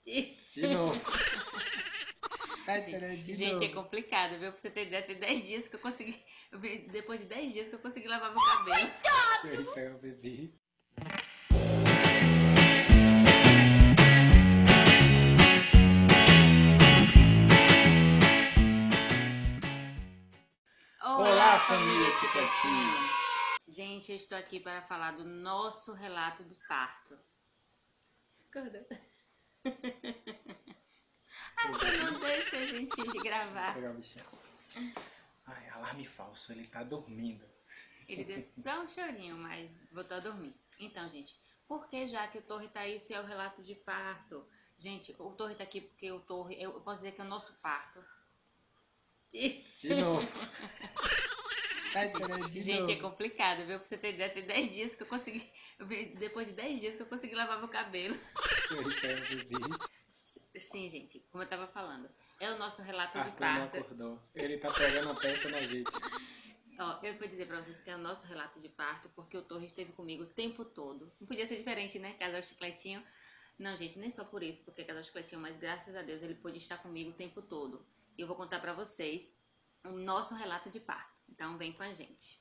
De novo. Tá esperando de Gente, é novo. complicado, viu? Pra você ter ideia, tem 10 dias que eu consegui. Depois de 10 dias que eu consegui lavar meu cabelo. Deixa eu ir pegar o bebê. Olá, família Chicletinho. Gente, eu estou aqui para falar do nosso relato de parto. Acordou? Você não deixa a gente Vou gravar. pegar o bichinho. Ai, alarme falso, ele tá dormindo. Ele deu só um chorinho, mas voltou a dormir. Então, gente, por que já que o Torre tá aí, isso é o relato de parto? Gente, o Torre tá aqui porque o Torre, eu posso dizer que é o nosso parto. De novo. Tá esperando de Gente, é novo. complicado, viu? Pra você ter ideia, tem 10 dias que eu consegui. Depois de 10 dias que eu consegui lavar meu cabelo. Deixa eu ir pegar o bebê. Sim, gente, como eu tava falando, é o nosso relato de Arthur não parto. acordou. Ele tá pegando a peça na gente. Ó, eu vou dizer pra vocês que é o nosso relato de parto, porque o Torre esteve comigo o tempo todo. Não podia ser diferente, né? Casal Chicletinho. Não, gente, nem só por isso, porque é Casal Chicletinho, mas graças a Deus ele pôde estar comigo o tempo todo. E eu vou contar pra vocês o nosso relato de parto. Então vem com a gente.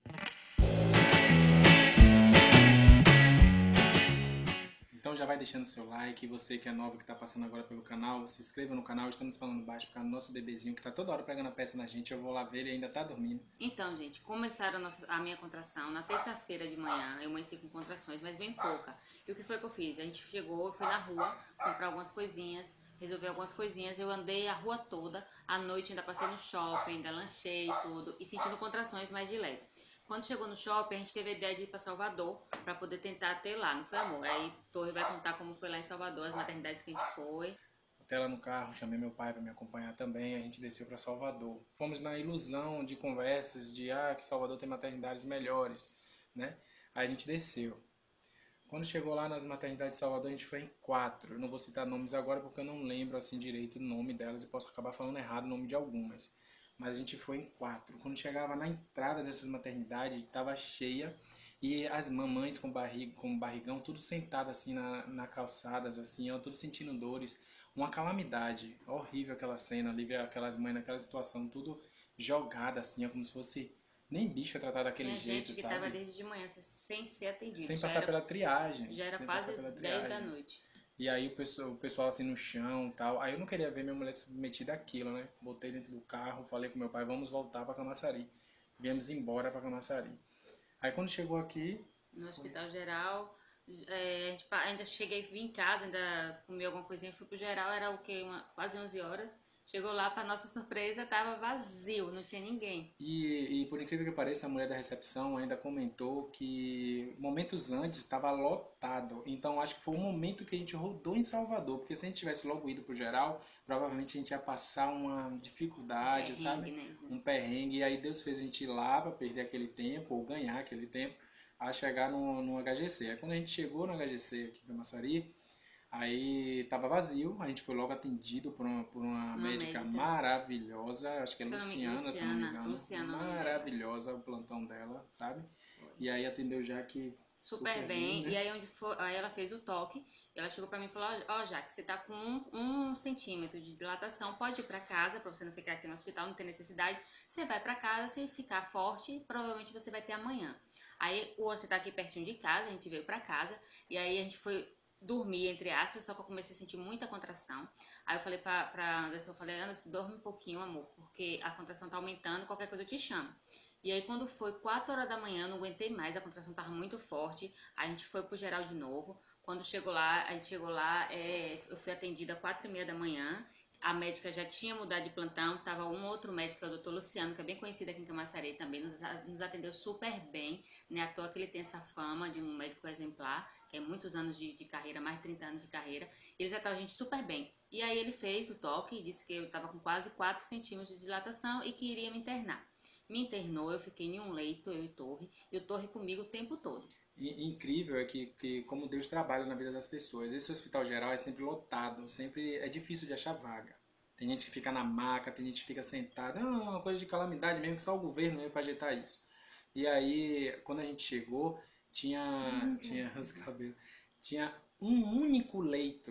Então já vai deixando seu like, você que é nova, que tá passando agora pelo canal, se inscreva no canal, estamos falando baixo por causa do nosso bebezinho que tá toda hora pegando a peça na gente, eu vou lá ver, ele ainda tá dormindo. Então, gente, começaram a minha contração na terça-feira de manhã. Eu amanheci com contrações, mas bem pouca. E o que foi que eu fiz? A gente chegou, eu fui na rua comprar algumas coisinhas, resolver algumas coisinhas. Eu andei a rua toda, à noite ainda passei no shopping, ainda lanchei tudo e sentindo contrações mais de leve. Quando chegou no shopping, a gente teve a ideia de ir para Salvador para poder tentar ter lá, não foi, amor? Aí Torre vai contar como foi lá em Salvador, as maternidades que a gente foi. Até lá no carro, chamei meu pai para me acompanhar também, a gente desceu para Salvador. Fomos na ilusão de conversas de que Salvador tem maternidades melhores, né? Aí a gente desceu. Quando chegou lá nas maternidades de Salvador, a gente foi em 4. Eu não vou citar nomes agora porque eu não lembro assim direito o nome delas e posso acabar falando errado o nome de algumas. Mas a gente foi em 4. Quando chegava na entrada dessas maternidades, estava cheia e as mamães com barrigão, tudo sentado assim na calçada, assim, ó, tudo sentindo dores. Uma calamidade, horrível aquela cena ali, ver aquelas mães naquela situação, tudo jogada assim, ó, como se fosse nem bicho é tratado daquele Tinha jeito, gente que estava sabe? desde de manhã sem ser atendido. Sem passar pela triagem. Já era Sem passar quase pela 10 da triagem. noite. E aí o pessoal assim no chão e tal. Aí eu não queria ver minha mulher submetida àquilo, né? Botei dentro do carro, falei com meu pai, vamos voltar para Camaçari. Viemos embora para Camaçari. Aí quando chegou aqui, No hospital geral, ainda cheguei, vim em casa, ainda comi alguma coisinha, fui pro geral, era o quê? Quase 11 horas. Chegou lá, para nossa surpresa, tava vazio, não tinha ninguém. e por incrível que pareça, a mulher da recepção ainda comentou que momentos antes estava lotado. Então acho que foi um momento que a gente rodou em Salvador, porque se a gente tivesse logo ido pro geral, provavelmente a gente ia passar uma dificuldade, Perrengue, sabe? né? Um perrengue. E aí Deus fez a gente ir lá para perder aquele tempo, ou ganhar aquele tempo, a chegar no HGC. Aí quando a gente chegou no HGC aqui em Camaçari, aí tava vazio, a gente foi logo atendido por uma Uma médica médica. maravilhosa, acho que é Se eu não me- Luciana, se eu não me engano. Luciana, o nome dela. Maravilhosa o plantão dela, sabe? E aí atendeu já que Super bem. né? E aí, aí ela fez o toque. E ela chegou pra mim e falou: Ó, Jaque, você tá com 1 centímetro de dilatação. Pode ir pra casa, pra você não ficar aqui no hospital, não tem necessidade. Você vai pra casa, se ficar forte, provavelmente você vai ter amanhã. Aí o hospital aqui pertinho de casa, a gente veio pra casa. E aí a gente foi dormir, entre aspas, só que eu comecei a sentir muita contração. Aí eu falei pra Anderson, eu falei: Anderson, dorme um pouquinho, amor, porque a contração tá aumentando, qualquer coisa eu te chamo. E aí quando foi 4 horas da manhã, eu não aguentei mais, a contração estava muito forte. A gente foi pro geral de novo. Quando chegou lá, a gente chegou lá, eu fui atendida às 4h30 da manhã. A médica já tinha mudado de plantão, tava um outro médico, que é o doutor Luciano, que é bem conhecido aqui em Camaçari também, nos atendeu super bem, né? À toa que ele tem essa fama de um médico exemplar, que é muitos anos de carreira, mais de 30 anos de carreira. Ele tratou a gente super bem. E aí ele fez o toque, disse que eu estava com quase 4 centímetros de dilatação e que iria me internar. Me internou, eu fiquei em um leito, eu e o Torre comigo o tempo todo. E incrível é que como Deus trabalha na vida das pessoas. Esse hospital geral é sempre lotado, sempre é difícil de achar vaga. Tem gente que fica na maca, tem gente que fica sentada. Não, é uma coisa de calamidade mesmo, que só o governo mesmo para ajeitar isso. E aí, quando a gente chegou, tinha os cabelos, tinha um único leito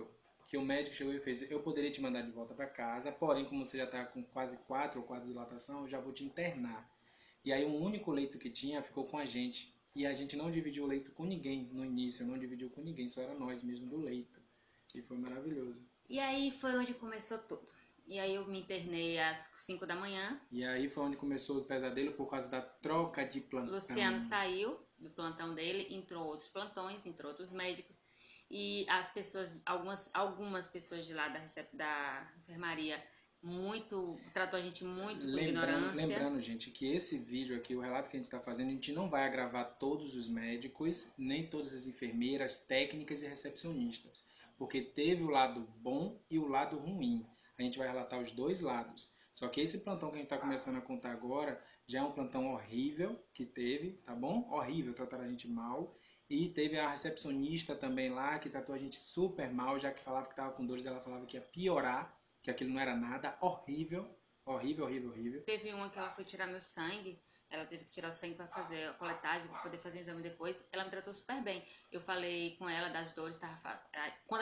que o médico chegou e fez, eu poderia te mandar de volta para casa, porém, como você já está com quase 4 ou 4 de dilatação, eu já vou te internar. E aí um único leito que tinha ficou com a gente. E a gente não dividiu o leito com ninguém no início, não dividiu com ninguém, só era nós mesmo do leito. E foi maravilhoso. E aí foi onde começou tudo. E aí eu me internei às 5 da manhã. E aí foi onde começou o pesadelo por causa da troca de plantão. Luciano saiu do plantão dele, entrou outros plantões, entrou outros médicos. E as pessoas, algumas pessoas de lá da enfermaria tratou a gente muito com ignorância. Lembrando, gente, que esse vídeo aqui, o relato que a gente está fazendo, a gente não vai agravar todos os médicos, nem todas as enfermeiras, técnicas e recepcionistas. Porque teve o lado bom e o lado ruim. A gente vai relatar os dois lados. Só que esse plantão que a gente está começando a contar agora já é um plantão horrível que teve, tá bom? Horrível, trataram a gente mal. E teve a recepcionista também lá, que tratou a gente super mal, já que falava que estava com dores, ela falava que ia piorar, que aquilo não era nada, horrível, horrível, horrível, horrível. Teve uma que ela foi tirar meu sangue, ela teve que tirar o sangue para fazer a coletagem, para poder fazer o exame depois. Ela me tratou super bem. Eu falei com ela das dores, quando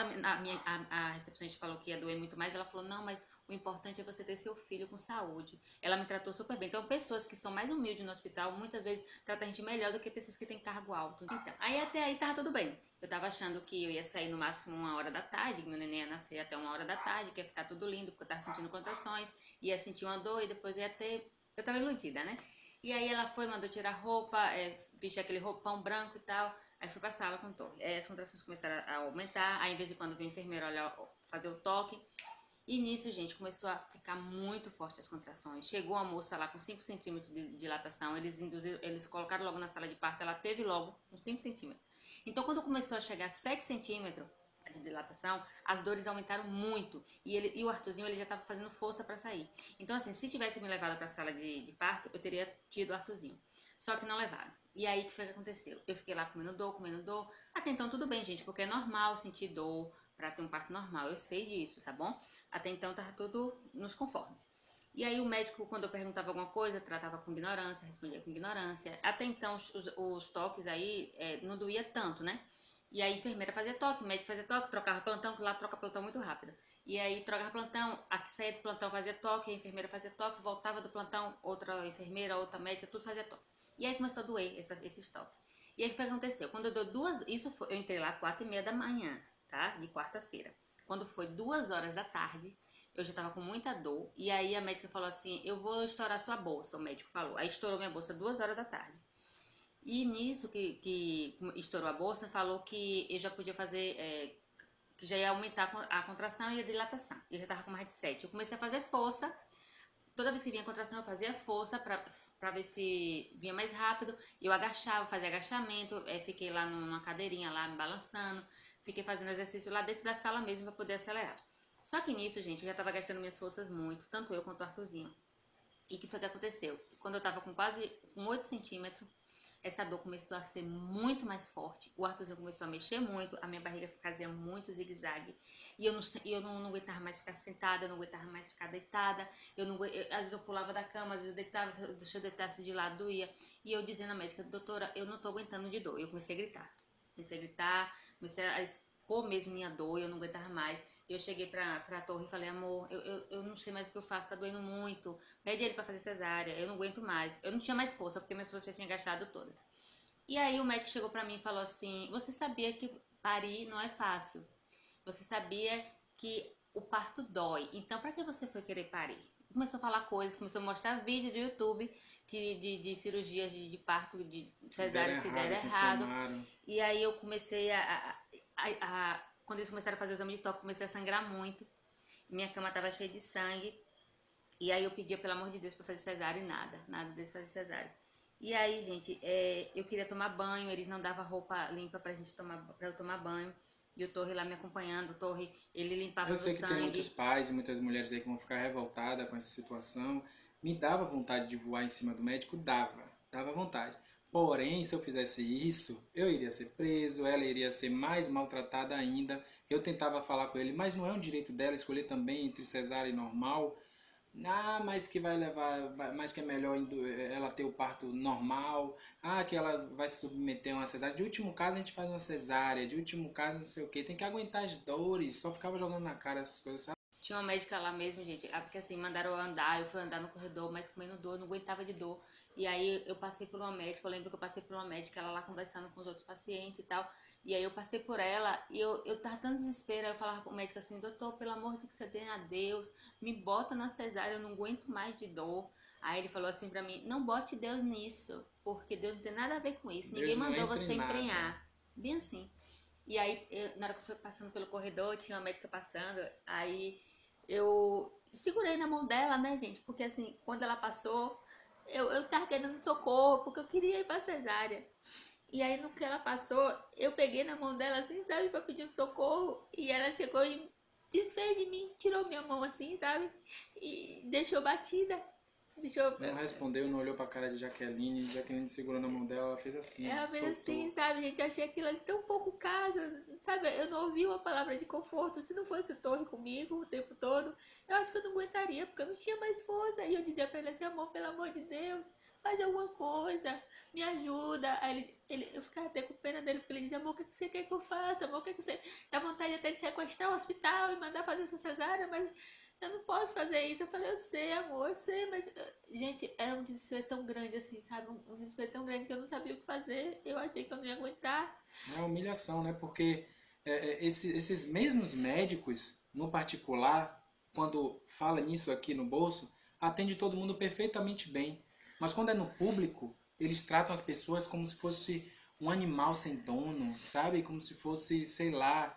a recepcionista falou que ia doer muito mais, ela falou, não, mas o importante é você ter seu filho com saúde. Ela me tratou super bem. Então, pessoas que são mais humildes no hospital, muitas vezes tratam a gente melhor do que pessoas que têm cargo alto. Então, aí até aí tava tudo bem. Eu tava achando que eu ia sair no máximo 1h da tarde, que meu neném ia nascer até 1h da tarde, que ia ficar tudo lindo, porque eu tava sentindo contrações, ia sentir uma dor e depois ia ter... Eu tava iludida, né? E aí ela foi, mandou tirar roupa, vestir aquele roupão branco e tal. Aí fui pra sala com o Torre. As contrações começaram a aumentar, aí de vez em quando veio o enfermeiro olhar, fazer o toque. E nisso, gente, começou a ficar muito forte as contrações. Chegou uma moça lá com 5 centímetros de dilatação, eles colocaram logo na sala de parto, ela teve logo com 5 centímetros. Então, quando começou a chegar a 7 centímetros de dilatação, as dores aumentaram muito. E o Arthurzinho, ele já estava fazendo força para sair. Então, assim, se tivesse me levado para a sala de parto, eu teria tido o Arthurzinho. Só que não levaram. E aí, o que foi que aconteceu? Eu fiquei lá comendo dor. Até então, tudo bem, gente, porque é normal sentir dor para ter um parto normal. Eu sei disso, tá bom? Até então, tava tudo nos conformes. E aí, o médico, quando eu perguntava alguma coisa, tratava com ignorância, respondia com ignorância. Até então, os toques aí não doía tanto, né? E aí a enfermeira fazia toque, o médico fazia toque, trocava plantão, que lá troca plantão muito rápido. E aí trocava plantão, aqui saía do plantão fazia toque, a enfermeira fazia toque, voltava do plantão, outra enfermeira, outra médica, tudo fazia toque. E aí começou a doer esses toques. E aí o que aconteceu? Quando eu deu eu entrei lá 4h30 da manhã, tá? De quarta-feira. Quando foi 2h da tarde, eu já tava com muita dor. E aí a médica falou assim, eu vou estourar sua bolsa, o médico falou. Aí estourou minha bolsa 2h da tarde. E nisso que estourou a bolsa, falou que eu já podia fazer, que já ia aumentar a contração e a dilatação. Eu já estava com mais de 7. Eu comecei a fazer força. Toda vez que vinha a contração, eu fazia força para ver se vinha mais rápido. Eu agachava, fazia agachamento. Fiquei lá numa cadeirinha, lá me balançando. Fiquei fazendo exercício lá dentro da sala mesmo para poder acelerar. Só que nisso, gente, eu já estava gastando minhas forças muito, tanto eu quanto o Arthurzinho. E o que foi que aconteceu? Quando eu estava com 8 centímetros, essa dor começou a ser muito mais forte. O Arthurzinho começou a mexer muito, a minha barriga fazia muito zigue-zague. E eu não aguentava mais ficar sentada, eu não aguentava mais ficar deitada. Às vezes eu pulava da cama, às vezes eu deitava, se eu deitasse de lado doía. E eu dizendo à médica, doutora, eu não tô aguentando de dor. Eu comecei a gritar, comecei a expor mesmo minha dor, eu não aguentava mais. Eu cheguei pra Torre e falei, amor, eu não sei mais o que eu faço, tá doendo muito. Pede ele pra fazer cesárea, eu não aguento mais. Eu não tinha mais força, porque minhas forças já tinha gastado todas. E aí o médico chegou pra mim e falou assim, você sabia que parir não é fácil. Você sabia que o parto dói. Então, pra que você foi querer parir? Começou a falar coisas, começou a mostrar vídeo do YouTube de cirurgias de parto, de cesárea que deram errado. E aí eu comecei quando eles começaram a fazer o exame de toque, comecei a sangrar muito. Minha cama estava cheia de sangue. E aí eu pedia, pelo amor de Deus, para fazer cesárea e nada deles fazer cesárea. E aí, gente, eu queria tomar banho, eles não davam roupa limpa pra eu tomar banho. E o Torre lá me acompanhando, o Torre, ele limpava o sangue. Eu sei que tem muitos pais e muitas mulheres aí que vão ficar revoltadas com essa situação. Me dava vontade de voar em cima do médico? Dava vontade. Porém, se eu fizesse isso, eu iria ser preso, ela iria ser mais maltratada ainda. Eu tentava falar com ele, mas não é um direito dela escolher também entre cesárea e normal. Ah, mas que vai levar, mas que é melhor ela ter o parto normal. Ah, que ela vai se submeter a uma cesárea. De último caso a gente faz uma cesárea. De último caso não sei o que. Tem que aguentar as dores. Só ficava jogando na cara essas coisas, sabe? Tinha uma médica lá mesmo, gente, porque assim, mandaram eu andar, eu fui andar no corredor, mas comendo dor, não aguentava de dor. E aí eu passei por uma médica, eu lembro que eu passei por uma médica, ela lá conversando com os outros pacientes e tal. E aí eu passei por ela e eu tava tão desespero, aí eu falava pro médico assim, doutor, pelo amor de Deus, a Deus, me bota na cesárea, eu não aguento mais de dor. Aí ele falou assim pra mim, não bote Deus nisso, porque Deus não tem nada a ver com isso, ninguém Deus não mandou entra em você nada. emprenhar. Bem assim. E aí, na hora que eu fui passando pelo corredor, tinha uma médica passando, aí eu segurei na mão dela, né, gente? Porque assim, quando ela passou, eu tava querendo socorro, porque eu queria ir pra cesárea. E aí, no que ela passou, eu peguei na mão dela, assim, sabe, pra pedir um socorro. E ela chegou e desfez de mim, tirou minha mão, assim, sabe? E deixou batida. Deixou. Não respondeu, não olhou pra cara de Jaqueline. Jaqueline segurou na mão dela, ela fez assim, Ela fez assim, soltou. sabe, gente? Eu achei aquilo ali tão pouco caso, sabe? Eu não ouvi uma palavra de conforto. Se não fosse o Torre comigo o tempo todo, eu acho que eu não aguentaria, porque eu não tinha mais força. E eu dizia pra ele assim, amor, pelo amor de Deus, faz alguma coisa, me ajuda. Aí eu ficava até com pena dele, porque ele dizia, amor, o que você quer que eu faça? Amor, o que você... Dá vontade até de sequestrar o hospital e mandar fazer sua cesárea, mas eu não posso fazer isso. Eu falei, eu sei, amor, eu sei, mas, gente, era um desespero tão grande assim, sabe? Um desespero tão grande que eu não sabia o que fazer. Eu achei que eu não ia aguentar. É uma humilhação, né? Porque esses mesmos médicos, no particular, quando fala nisso aqui no bolso, atende todo mundo perfeitamente bem. Mas quando é no público, eles tratam as pessoas como se fosse um animal sem dono, sabe? Como se fosse, sei lá,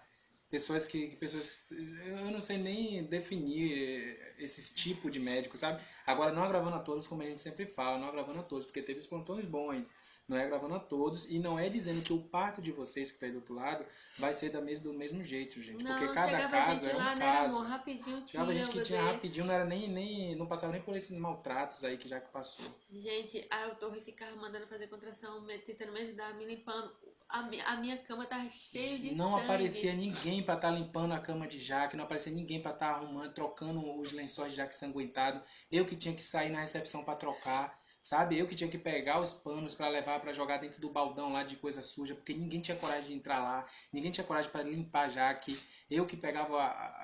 pessoas, eu não sei nem definir esses tipos de médicos, sabe? Agora não agravando a todos, como a gente sempre fala, não agravando a todos, porque teve os plantões bons, não é agravando a todos e não é dizendo que o parto de vocês que está aí do outro lado vai ser do mesmo jeito, gente, porque Não, cada chegava caso gente é um lá, né, amor? caso. Rapidinho Chegava tinha gente o que tinha bebê. rapidinho, não era não passava nem por esses maltratos aí que já que passou. Gente, a Torre ficava mandando fazer contração, tentando me ajudar, me limpando. A minha cama tava cheia de Não aparecia sangue. ninguém para estar limpando a cama de Jaque, não aparecia ninguém para estar arrumando, trocando os lençóis de Jaque sanguentado. Eu que tinha que sair na recepção para trocar, sabe? Eu que tinha que pegar os panos para levar para jogar dentro do baldão lá de coisa suja, porque ninguém tinha coragem de entrar lá, ninguém tinha coragem para limpar a Jaque. Eu que pegava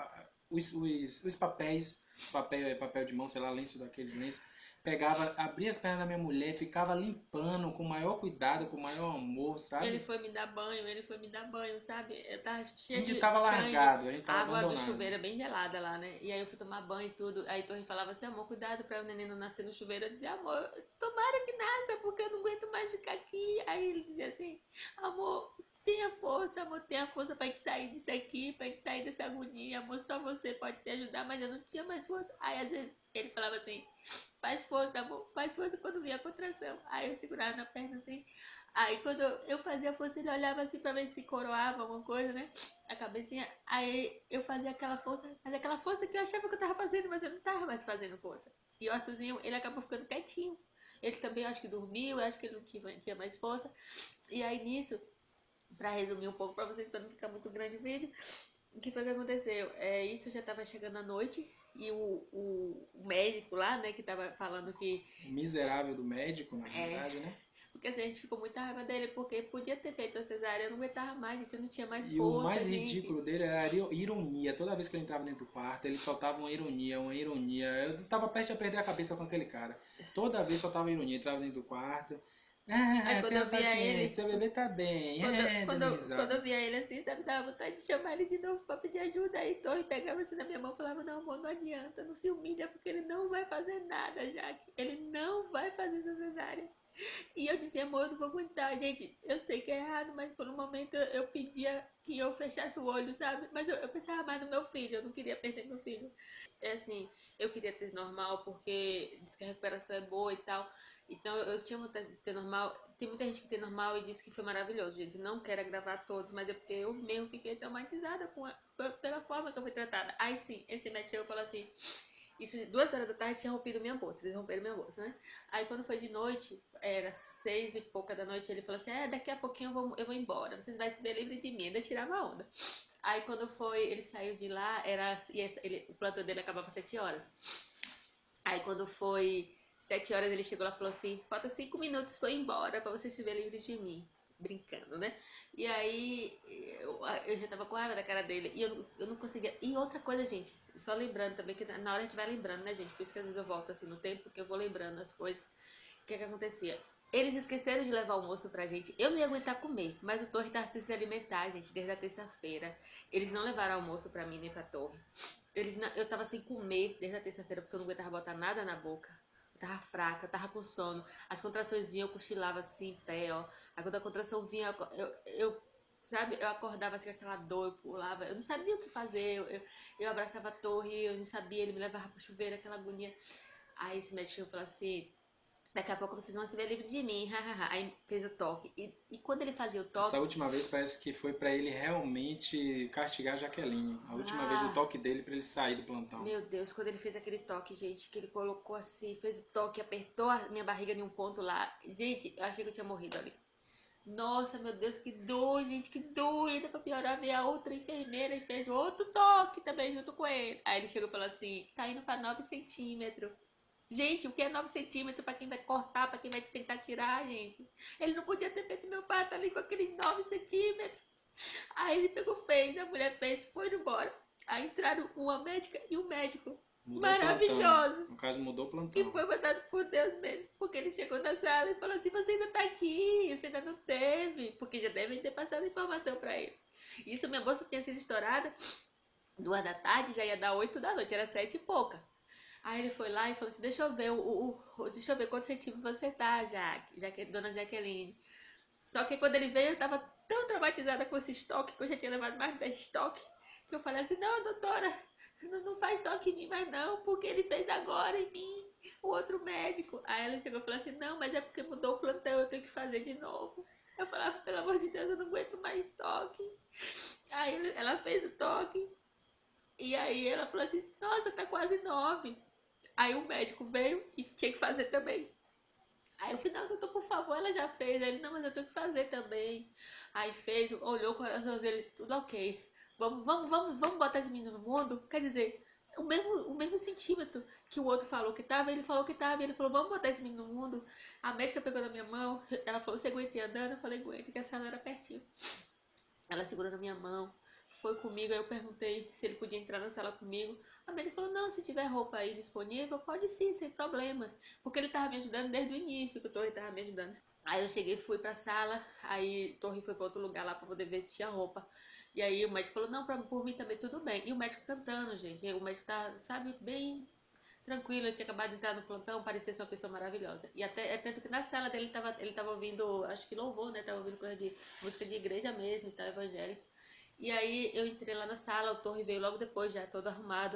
os papéis, papel de mão, sei lá, lenço daqueles lenços, pegava, abria as pernas da minha mulher, ficava limpando com o maior cuidado, com o maior amor, Ele sabe? foi me dar banho, ele foi me dar banho, sabe? Eu tava A cheia gente de tava sangue, largado, a gente a tava água do abandonado. chuveiro é bem gelada lá, né? E aí eu fui tomar banho e tudo. Aí Torre falava assim, amor, cuidado pra o neném não nascer no chuveiro. Eu dizia, amor, tomara que nasça, porque eu não aguento mais ficar aqui. Aí ele dizia assim, amor, tenha força pra gente sair disso aqui, pra gente sair dessa agonia, amor, só você pode se ajudar, mas eu não tinha mais força. Aí às vezes ele falava assim, faz força, amor, faz força quando vinha a contração. Aí eu segurava na perna assim. Aí quando eu fazia força, ele olhava assim pra ver se coroava alguma coisa, né? A cabecinha. Aí eu fazia aquela força que eu achava que eu tava fazendo, mas eu não tava mais fazendo força. E o Arthurzinho, ele acabou ficando quietinho. Ele também acho que dormiu, eu acho que ele não tinha mais força. E aí nisso, pra resumir um pouco pra vocês, pra não ficar muito grande o vídeo, o que foi que aconteceu? Isso já tava chegando à noite. E o médico lá, né, que tava falando que. O miserável do médico, na É, verdade, né? porque assim, a gente ficou muita raiva dele, porque podia ter feito a cesárea, eu não aguentava mais, gente, eu não tinha mais E o força, mais gente. ridículo dele era a ironia. Toda vez que ele entrava dentro do quarto, ele soltava uma ironia, uma ironia. Eu tava perto de perder a cabeça com aquele cara. Toda vez soltava ironia, entrava dentro do quarto. Aí quando Tenha eu via paciência, ele, seu bebê tá bem. quando, Dando quando risada. eu via ele assim, sabe, dava vontade de chamar ele de novo pra pedir ajuda. Aí Torre pegava assim na minha mão e falava, não, amor, não adianta, não se humilha, porque ele não vai fazer nada, Jaque. Ele não vai fazer essa cesárea. E eu dizia, amor, eu não vou aguentar, gente. Eu sei que é errado, mas por um momento eu pedia que eu fechasse o olho, sabe? Mas eu pensava mais no meu filho, eu não queria perder meu filho. É assim, eu queria ter normal porque diz que a recuperação é boa e tal. Então eu tinha vontade de ter normal. Tem muita gente que tem normal e disse que foi maravilhoso, gente. Não quero agravar todos, mas é porque eu mesmo fiquei traumatizada pela forma que eu fui tratada. Aí sim, esse médico falou assim. Isso, 2 horas da tarde tinha rompido minha bolsa, eles romperam minha bolsa, né? Aí quando foi de noite, era 6 e pouca da noite, ele falou assim, daqui a pouquinho eu vou embora, vocês vão se ver livre de mim, ainda tirava onda. Aí quando foi, ele saiu de lá, o plantão dele acabava às 7 horas. Aí quando foi 7 horas, ele chegou lá e falou assim, falta 5 minutos, foi embora pra você se ver livre de mim. Brincando, né? E aí eu já tava com raiva da cara dele. E eu não conseguia. E outra coisa, gente, só lembrando também, que na hora a gente vai lembrando, né, gente? Por isso que às vezes eu volto assim no tempo, porque eu vou lembrando as coisas. O que acontecia? Eles esqueceram de levar almoço pra gente. Eu não ia aguentar comer, mas o Torre tava sem se alimentar, gente, desde a terça-feira. Eles não levaram almoço pra mim nem pra Torre. Eu tava sem comer desde a terça-feira porque eu não aguentava botar nada na boca. Eu tava fraca, eu tava com sono. As contrações vinham, eu cochilava assim, em pé, ó. Aí quando a contração vinha, sabe, eu acordava assim com aquela dor, eu pulava. Eu não sabia o que fazer. Eu abraçava a Torre, eu não sabia, ele me levava pro chuveiro, aquela agonia. Aí esse médico falou assim, daqui a pouco vocês vão se ver livres de mim, hahaha. Aí fez o toque. E quando ele fazia o toque... Essa última vez parece que foi pra ele realmente castigar a Jaqueline. A última vez o Ah, toque dele pra ele sair do plantão. meu Deus, quando ele fez aquele toque, gente, que ele colocou assim, fez o toque, apertou a minha barriga em um ponto lá. Gente, eu achei que eu tinha morrido ali. Nossa, meu Deus, que dor, gente, que dor. Ainda pra piorar, veio a outra enfermeira e fez outro toque também junto com ele. Aí ele chegou e falou assim, tá indo pra 9 centímetros. Gente, o que é 9 centímetros pra quem vai cortar, pra quem vai tentar tirar, gente? Ele não podia ter feito meu parto ali com aqueles 9 centímetros. Aí ele pegou, fez, a mulher fez, foi embora. Aí entraram uma médica e um médico. Mudou o plantão. Maravilhosos. No caso, mudou o E plantão. foi mandado por Deus mesmo. Porque ele chegou na sala e falou assim, você ainda tá aqui, você ainda não teve. Porque já devem ter passado informação pra ele. Isso, minha bolsa tinha sido estourada 2 da tarde, já ia dar 8 da noite, era 7 e pouca. Aí ele foi lá e falou assim, deixa eu ver deixa eu ver quantos centímetros você tá, dona Jaqueline. Só que quando ele veio, eu tava tão traumatizada com esse estoque, que eu já tinha levado mais de 10 estoques, que eu falei assim, não, doutora, não faz toque em mim mais não, porque ele fez agora em mim, o outro médico. Aí ela chegou e falou assim, não, mas é porque mudou o plantão, eu tenho que fazer de novo. Eu falava, pelo amor de Deus, eu não aguento mais toque. Aí ela fez o toque, e aí ela falou assim, nossa, tá quase 9. Aí o médico veio e tinha que fazer também. Aí eu falei, não, doutor, por favor, ela já fez. Aí ele, não, mas eu tenho que fazer também. Aí fez, olhou com as dele, tudo ok. Vamos botar esse menino no mundo? Quer dizer, o mesmo centímetro que o outro falou que tava, ele falou que tava. E ele falou, vamos botar esse menino no mundo. A médica pegou na minha mão, ela falou, você aguenta ir andando? Eu falei, aguenta, que a sala era pertinho. Ela segurou na minha mão, foi comigo, aí eu perguntei se ele podia entrar na sala comigo. A médica falou, não, se tiver roupa aí disponível, pode sim, sem problemas. Porque ele tava me ajudando desde o início, que o Torre tava me ajudando. Aí eu cheguei, fui pra sala, aí o Torre foi pra outro lugar lá pra poder ver se tinha roupa. E aí o médico falou, não, por mim também tudo bem. E o médico cantando, gente. E o médico tá, sabe, bem tranquilo. Eu tinha acabado de entrar no plantão, parecia ser uma pessoa maravilhosa. E até, tanto que na sala dele ele tava ouvindo, acho que louvor, né? Tava ouvindo coisa de música de igreja mesmo e tal, evangélico. E aí eu entrei lá na sala, o Torre veio logo depois, já todo arrumado.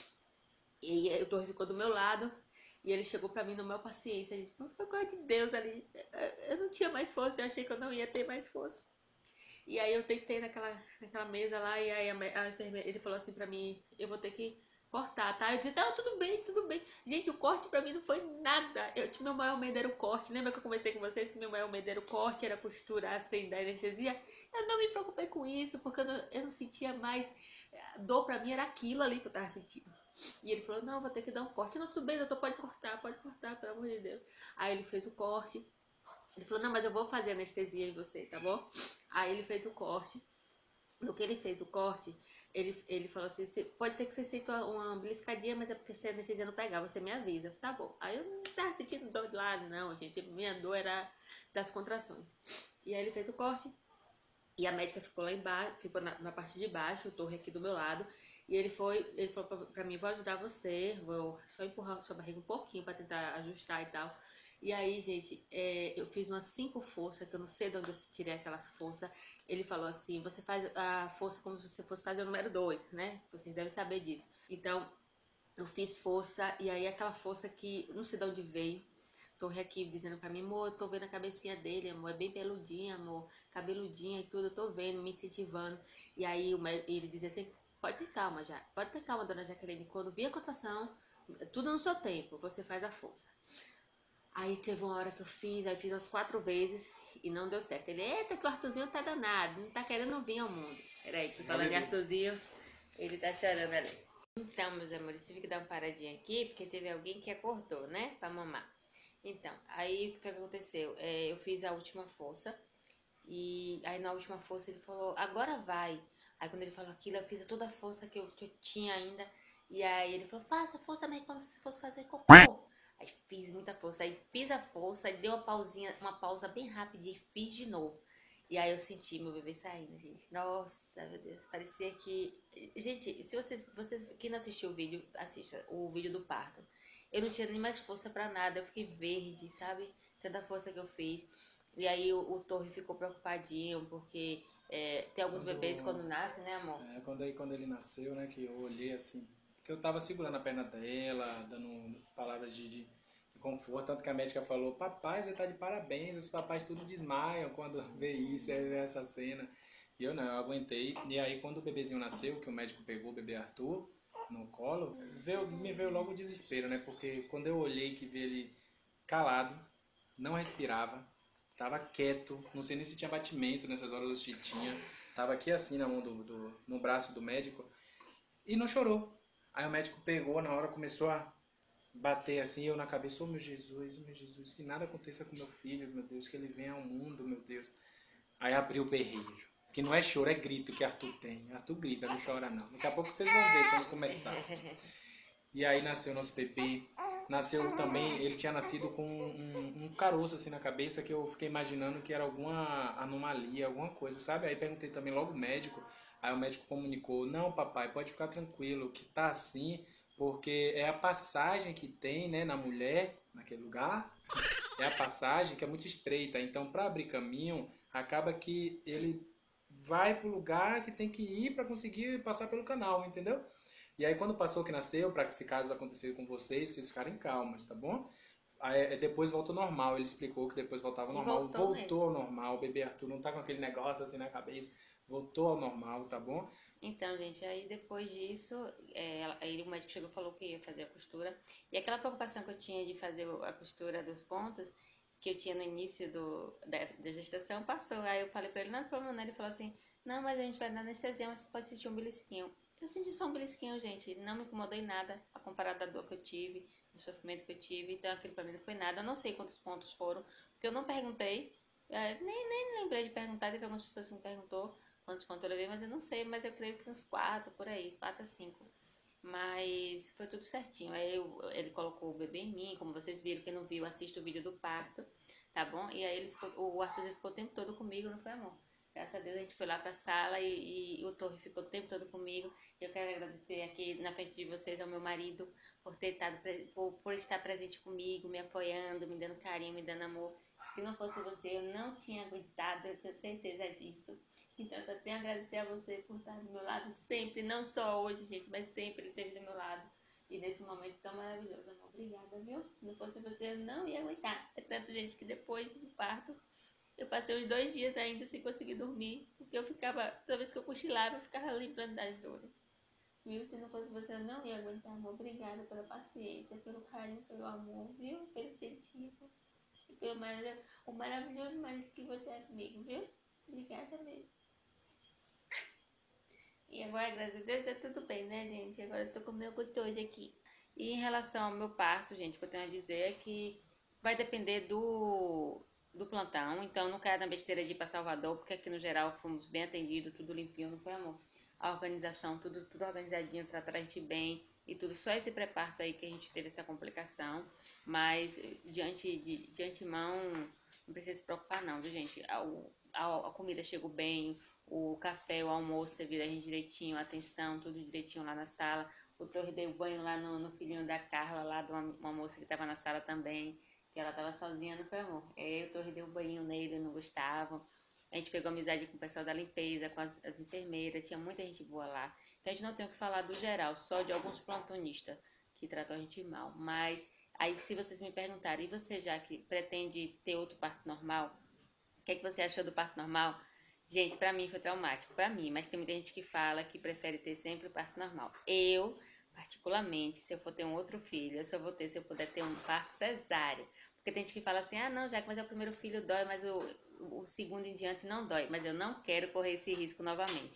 E aí o Torre ficou do meu lado. E ele chegou pra mim no meu paciência. Gente, foi coisa de Deus ali. Eu não tinha mais força, eu achei que eu não ia ter mais força. E aí eu deitei naquela mesa lá, e aí a enfermeira, ele falou assim pra mim, eu vou ter que cortar, tá? Eu disse, não, tudo bem, tudo bem. Gente, o corte pra mim não foi nada. Meu maior medo era o corte. Lembra que eu conversei com vocês que meu maior medo era o corte, era costurar sem dar anestesia? Eu não me preocupei com isso, porque eu não sentia mais. Dor pra mim era aquilo ali que eu tava sentindo. E ele falou, não, vou ter que dar um corte. Não, tudo bem, doutor, pode cortar, pelo amor de Deus. Aí ele fez o corte. Ele falou, não, mas eu vou fazer anestesia em você, tá bom? Aí ele fez o corte. No que ele fez o corte, ele falou assim, pode ser que você sinta uma beliscadinha, mas é porque se a anestesia não pegar, você me avisa. Tá bom. Aí eu não tava sentindo dor de lado, não, gente. Minha dor era das contrações. E aí ele fez o corte. E a médica ficou lá embaixo, ficou na parte de baixo, o Torre aqui do meu lado. E ele falou pra mim, vou ajudar você, vou só empurrar sua barriga um pouquinho pra tentar ajustar e tal. E aí, gente, eu fiz umas 5 forças, que eu não sei de onde eu tirei aquelas forças. Ele falou assim, você faz a força como se você fosse fazer o número 2, né? Vocês devem saber disso. Então, eu fiz força, e aí aquela força que não sei de onde veio. Torre aqui dizendo pra mim, amor, eu tô vendo a cabecinha dele, amor, é bem peludinha, amor, cabeludinha e tudo, eu tô vendo, me incentivando. E aí ele dizia assim, pode ter calma já, pode ter calma, dona Jaqueline, quando vir a cotação, tudo no seu tempo, você faz a força. Aí teve uma hora que eu fiz, aí fiz umas 4 vezes e não deu certo. Ele, eita, que o Arthurzinho tá danado, não tá querendo vir ao mundo. Peraí, que falando de Arthurzinho, ele tá chorando ali. Então, meus amores, tive que dar uma paradinha aqui, porque teve alguém que acordou, né, pra mamar. Então, aí o que foi que aconteceu? Eu fiz a última força, e aí na última força ele falou, agora vai. Aí quando ele falou aquilo, eu fiz toda a força que eu tinha ainda, e aí ele falou, faça força, mas quando você fosse fazer cocô. Aí fiz muita força, aí fiz a força, aí deu uma pausa bem rápida e fiz de novo. E aí eu senti meu bebê saindo, gente. Nossa, meu Deus, parecia que... Gente, se vocês quem não assistiu o vídeo, assista o vídeo do parto. Eu não tinha nem mais força pra nada, eu fiquei verde, sabe? Tanta força que eu fiz. E aí o Torre ficou preocupadinho, porque tem alguns bebês quando nascem, né, amor? Quando ele nasceu, né, que eu olhei assim, que eu tava segurando a perna dela, dando palavras de conforto, tanto que a médica falou, papai, você tá de parabéns, os papais tudo desmaiam quando vê isso, aí vê essa cena. E eu não, eu aguentei. E aí quando o bebezinho nasceu, que o médico pegou o bebê Arthur no colo, me veio logo o desespero, né, porque quando eu olhei que vi ele calado, não respirava, tava quieto, não sei nem se tinha batimento nessas horas, se tinha, tava aqui assim na mão no braço do médico e não chorou. Aí o médico pegou, na hora começou a bater assim, eu na cabeça, oh meu Jesus, que nada aconteça com meu filho, meu Deus, que ele venha ao mundo, meu Deus. Aí abriu o berreiro, que não é choro, é grito que Arthur tem. Arthur grita, não chora não. Daqui a pouco vocês vão ver quando começar. E aí nasceu nosso bebê. Nasceu também, ele tinha nascido com um caroço assim na cabeça que eu fiquei imaginando que era alguma anomalia, alguma coisa, sabe? Aí perguntei também logo ao médico, aí o médico comunicou, não papai, pode ficar tranquilo, que está assim, porque é a passagem que tem, né, na mulher, naquele lugar, é a passagem que é muito estreita, então para abrir caminho, acaba que ele vai para o lugar que tem que ir para conseguir passar pelo canal, entendeu? E aí quando passou que nasceu, para que se caso acontecer com vocês, vocês ficarem calmas, tá bom? Aí, depois voltou ao normal, ele explicou que depois voltava ao E normal. voltou Voltou mesmo. ao normal, o bebê Arthur não tá com aquele negócio assim na cabeça. Voltou ao normal, tá bom? Então, gente, aí depois disso, aí o médico chegou e falou que ia fazer a costura. E aquela preocupação que eu tinha de fazer a costura dos pontos, que eu tinha no início da gestação, passou. Aí eu falei pra ele, não, não problema não. Ele falou assim, não, mas a gente vai dar anestesia, mas você pode sentir um belisquinho. Eu senti só um belisquinho, gente, não me incomodou em nada, a comparada da dor que eu tive, do sofrimento que eu tive, então aquilo pra mim não foi nada. Eu não sei quantos pontos foram, porque eu não perguntei, nem lembrei de perguntar, teve algumas pessoas que me perguntou quantos pontos eu levei, mas eu não sei, mas eu creio que uns 4 por aí, 4 a 5. Mas foi tudo certinho. Aí ele colocou o bebê em mim, como vocês viram, quem não viu, assista o vídeo do parto, tá bom? E aí o Arthur ficou o tempo todo comigo, não foi, amor? Graças a Deus a gente foi lá pra sala e o Torre ficou o tempo todo comigo. Eu quero agradecer aqui na frente de vocês ao meu marido por ter estado, por estar presente comigo, me apoiando, me dando carinho, me dando amor. Se não fosse você, eu não tinha aguentado, eu tenho certeza disso. Então, eu só tenho a agradecer a você por estar do meu lado sempre, não só hoje, gente, mas sempre ele esteve do meu lado. E nesse momento tão maravilhoso, amor. Obrigada, viu? Se não fosse você, eu não ia aguentar. É tanto, gente, que depois do parto, eu passei uns 2 dias ainda sem conseguir dormir, porque eu ficava, toda vez que eu cochilava, eu ficava lembrando das dores. Viu? Se não fosse você, eu não ia aguentar, amor. Obrigada pela paciência, pelo carinho, pelo amor, viu? Pelo incentivo. E pelo o maravilhoso marido que você é comigo, viu? Obrigada mesmo. E agora, graças a Deus, tá tudo bem, né, gente? Agora eu tô com o meu gostoso aqui. E em relação ao meu parto, gente, o que eu tenho a dizer é que vai depender do plantão. Então, não quero na besteira de ir pra Salvador, porque aqui no geral fomos bem atendidos, tudo limpinho, não foi, amor? A organização, tudo organizadinho, trataram a gente bem e tudo. Só esse pré-parto aí que a gente teve essa complicação. Mas, de antemão, não precisa se preocupar não, viu, gente? A comida chegou bem, o café, o almoço, serviram a gente direitinho, a atenção, tudo direitinho lá na sala. O Torre deu banho lá no filhinho da Carla, lá de uma moça que estava na sala também, que ela estava sozinha, não foi, amor? Aí o Torre deu um banho nele, não gostava. A gente pegou amizade com o pessoal da limpeza, com as enfermeiras, tinha muita gente boa lá. Então a gente não tem o que falar do geral, só de alguns plantonistas que tratam a gente mal. Mas aí se vocês me perguntarem, e você já que pretende ter outro parto normal, o que é que você achou do parto normal? Gente, pra mim foi traumático, pra mim, mas tem muita gente que fala que prefere ter sempre o parto normal. Eu, particularmente, se eu for ter um outro filho, eu só vou ter se eu puder ter um parto cesáreo. Porque tem gente que fala assim, ah não, já que mas é o primeiro filho dói, mas o segundo em diante não dói. Mas eu não quero correr esse risco novamente.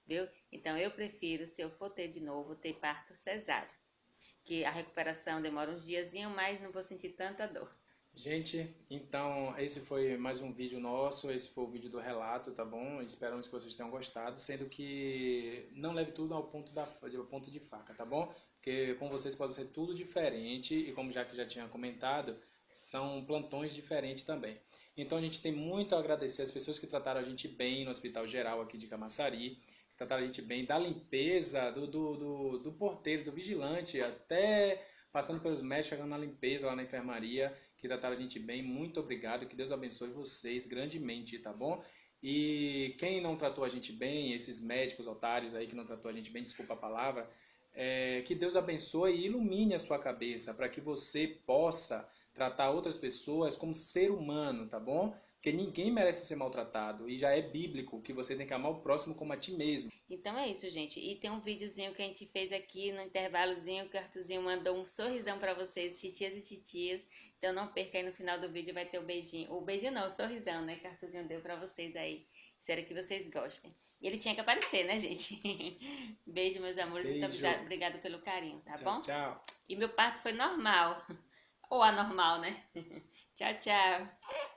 viu? Então eu prefiro, se eu for ter de novo, ter parto cesáreo, que a recuperação demora uns diazinhos, mas não vou sentir tanta dor. Gente, então esse foi mais um vídeo nosso, esse foi o vídeo do relato, tá bom? Esperamos que vocês tenham gostado, sendo que não leve tudo ao ponto de faca, tá bom? Porque com vocês pode ser tudo diferente e como já que já tinha comentado, são plantões diferentes também. Então a gente tem muito a agradecer as pessoas que trataram a gente bem no Hospital Geral aqui de Camaçari, que trataram a gente bem da limpeza, do porteiro, do vigilante, até passando pelos médicos, chegando na limpeza lá na enfermaria, que trataram a gente bem. Muito obrigado, que Deus abençoe vocês grandemente, tá bom? E quem não tratou a gente bem, esses médicos otários aí que não tratou a gente bem, desculpa a palavra, que Deus abençoe e ilumine a sua cabeça para que você possa tratar outras pessoas como ser humano, tá bom? Porque ninguém merece ser maltratado e já é bíblico que você tem que amar o próximo como a ti mesmo. Então é isso, gente. E tem um videozinho que a gente fez aqui no intervalozinho, que o Arthurzinho mandou um sorrisão pra vocês, titias e titios. Então não perca aí, no final do vídeo vai ter o beijinho. O beijinho não, o sorrisão, né, que o Arthurzinho deu pra vocês aí. Espero que vocês gostem. E ele tinha que aparecer, né, gente? Beijo, meus amores. Beijo. Muito obrigado pelo carinho, tá Tchau, bom? tchau. E meu parto foi normal. Ou anormal, né? Tchau, tchau.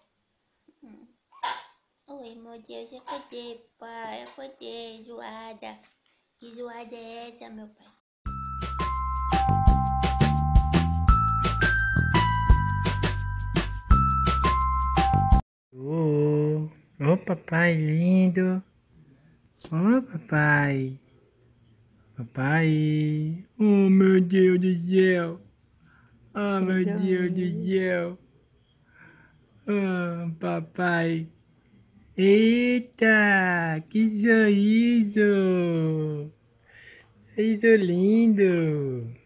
Oi, meu Deus, acordei, pai. Acordei, zoada. Que zoada é essa, meu pai? Ô papai lindo. Ô papai. Papai. Oh meu Deus do céu. Oh meu Deus do céu. Oh papai. Eita, que sorriso! Sorriso lindo!